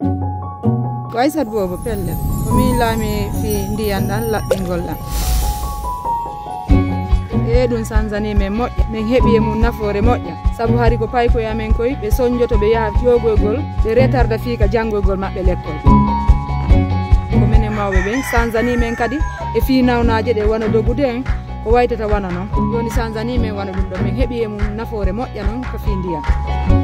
ko Aysat bobo pelle komi laami fi ndiyan dan laɓɓingolla e ɗum sanzani men moƴƴa min heɓi e mum nafoore moƴƴa sabu hari ko pay koye amen koye ɓe soñjoto ɓe yaha ƴogoygol ɓe retarda fiika janggoygol maɓɓe l'école ko minen mawɓe ɓen sanzani men kadi e fi nawnaje ɗe wona dogude en ko waytata wana noon joni sanzani men wana ɗum ɗo min heɓi e mum nafoore moƴƴa noon ko fi ndiyan